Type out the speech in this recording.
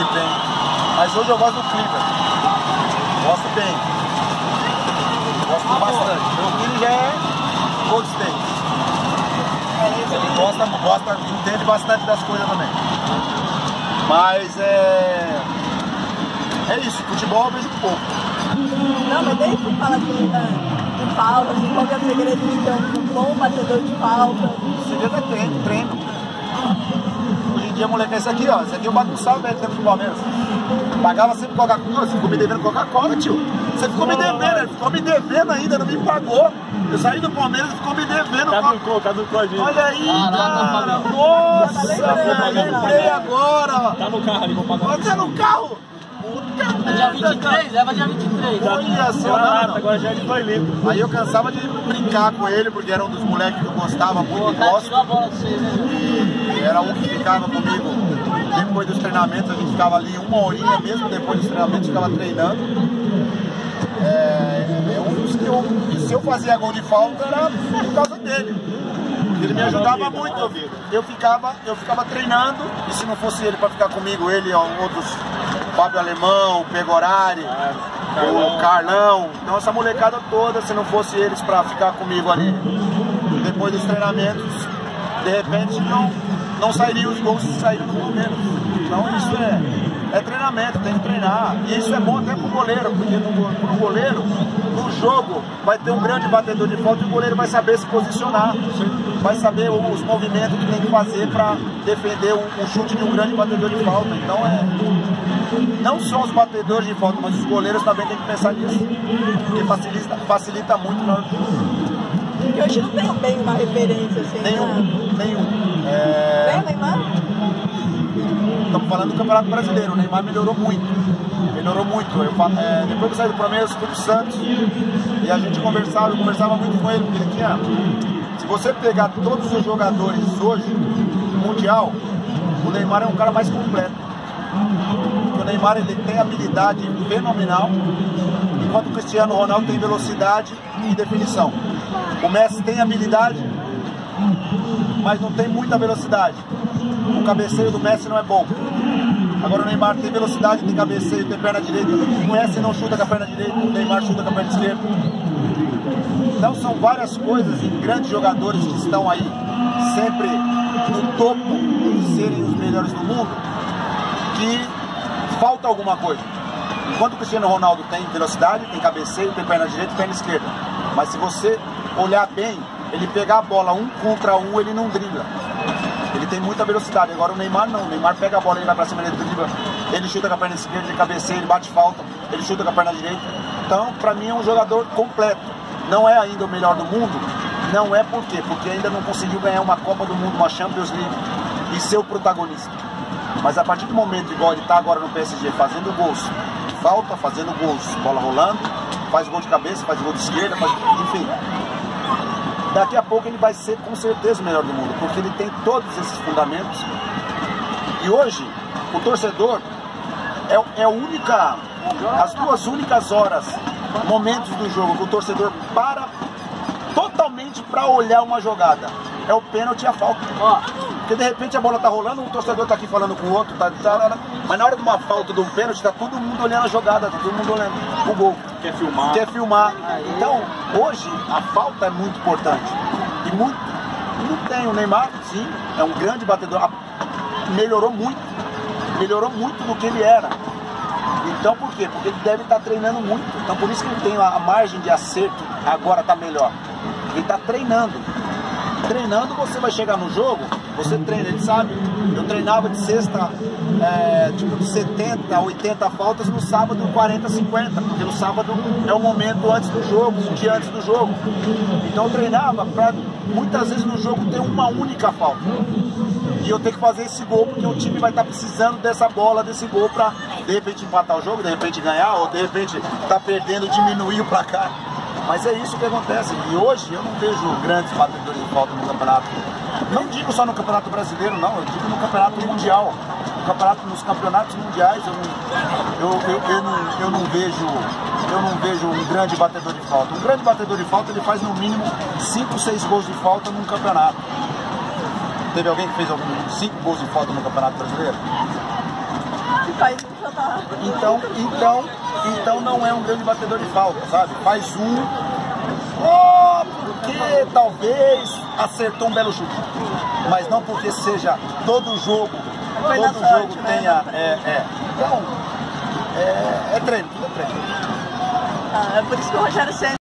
desempenho. Mas hoje eu gosto do Cleaver. Gosto bem. Gosto bastante. Meu filho já é Gold State. Ele gosta, entende bastante das coisas também. Mas é isso, futebol eu vejo pouco. Não, mas desde que fala de falta, assim, qual que é o segredo de ter um bom batedor de falta? O segredo é treino. Hoje em dia, moleque, esse aqui, ó. Esse aqui eu bato no salve dentro do Palmeiras. Pagava sempre Coca-Cola, você ficou me devendo Coca-Cola, tio. Você ficou me devendo, ele ficou me devendo ainda, não me pagou. Eu saí do Palmeiras e ficou me devendo. Caducou a gente. Olha aí, cara, nossa, lembrei agora. Tá no carro ali, vou pagar. Você tá no carro? Puta Dia merda, 23, leva dia 23. Olha só, não. Agora já é de 2 litros. Aí eu cansava de brincar com ele, porque era um dos moleques que eu gostava muito e gosto. Tirou a bola de você, né? E era um que ficava comigo depois dos treinamentos, a gente ficava ali uma horinha mesmo, depois dos treinamentos ficava treinando. É um dos que se eu fazia gol de falta era por causa dele. Ele me ajudava muito. Eu ficava treinando, e se não fosse ele para ficar comigo, ele e outros, Fábio Alemão, o Pegorari, o Carlão, então essa molecada toda, se não fosse eles para ficar comigo ali depois dos treinamentos, de repente não sairiam os gols que saíram do Palmeiras. Então isso é treinamento, tem que treinar. E isso é bom até pro goleiro, porque pro goleiro, no jogo, vai ter um grande batedor de falta e o goleiro vai saber se posicionar, vai saber os movimentos que tem que fazer para defender um chute de um grande batedor de falta. Então não só os batedores de falta, mas os goleiros também tem que pensar nisso, porque facilita muito na hora do jogo. Porque hoje não tem bem uma referência assim. Nenhum. Bem, Neymar? Estamos falando do Campeonato Brasileiro, o Neymar melhorou muito. Depois que eu saí do Palmeiras, fui pro Santos e a gente conversava muito com ele, porque ele tinha. Se você pegar todos os jogadores hoje, no Mundial, o Neymar é um cara mais completo. Porque o Neymar ele tem habilidade fenomenal, enquanto o Cristiano Ronaldo tem velocidade e definição. O Messi tem habilidade, mas não tem muita velocidade. O cabeceio do Messi não é bom. Agora o Neymar tem velocidade, tem cabeceio, tem perna direita. O Messi não chuta com a perna direita, o Neymar chuta com a perna esquerda. Então são várias coisas em grandes jogadores que estão aí sempre no topo de serem os melhores do mundo, que falta alguma coisa. Enquanto o Cristiano Ronaldo tem velocidade, tem cabeceio, tem perna direita e perna esquerda. Mas se você olhar bem, ele pegar a bola 1 contra 1, ele não dribla. Ele tem muita velocidade. Agora o Neymar não. O Neymar pega a bola, ele vai pra cima, ele dribla. Ele chuta com a perna esquerda, ele cabeceia, ele bate falta. Ele chuta com a perna direita. Então, pra mim, é um jogador completo. Não é ainda o melhor do mundo. Não é por quê? Porque ainda não conseguiu ganhar uma Copa do Mundo, uma Champions League e ser o protagonista. Mas a partir do momento, igual ele tá agora no PSG, fazendo gols, falta, fazendo gols, bola rolando, faz gol de cabeça, faz gol de esquerda, enfim. Daqui a pouco ele vai ser com certeza o melhor do mundo, porque ele tem todos esses fundamentos. E hoje, o torcedor as 2 únicas horas, momentos do jogo que o torcedor para totalmente para olhar uma jogada. É o pênalti e a falta. Porque de repente a bola tá rolando, o torcedor tá aqui falando com o outro, mas na hora de uma falta, de um pênalti, tá todo mundo olhando a jogada, tá todo mundo olhando o gol. Quer filmar. Então, hoje, a falta é muito importante. E muito. Não tem. O Neymar, sim, é um grande batedor. Melhorou muito do que ele era. Então, por quê? Porque ele deve estar treinando muito. Então, por isso que ele tem a margem de acerto, agora tá melhor. Ele tá treinando. Treinando, você vai chegar no jogo, você treina, ele sabe. Eu treinava de sexta, tipo de 70, 80 faltas, no sábado 40, 50, porque no sábado é o momento antes do jogo, um dia antes do jogo. Então eu treinava para muitas vezes no jogo ter uma única falta. E eu tenho que fazer esse gol, porque o time vai estar precisando dessa bola, desse gol, para de repente empatar o jogo, de repente ganhar, ou de repente tá perdendo, diminuir o placar. Mas é isso que acontece. E hoje eu não vejo grandes batedores de falta no campeonato. Não digo só no campeonato brasileiro, não. Eu digo no campeonato mundial. Nos campeonatos mundiais eu não vejo um grande batedor de falta. Um grande batedor de falta, ele faz no mínimo 5, 6 gols de falta num campeonato. Teve alguém que fez 5 gols de falta no campeonato brasileiro? faz um, já tá. Então não é um grande batedor de falta, sabe? Faz um, porque talvez acertou um belo chute. Mas não porque seja todo jogo, Foi na sorte, jogo né? tenha. Então, é treino, tudo é treino. É por isso que o Rogério Ceni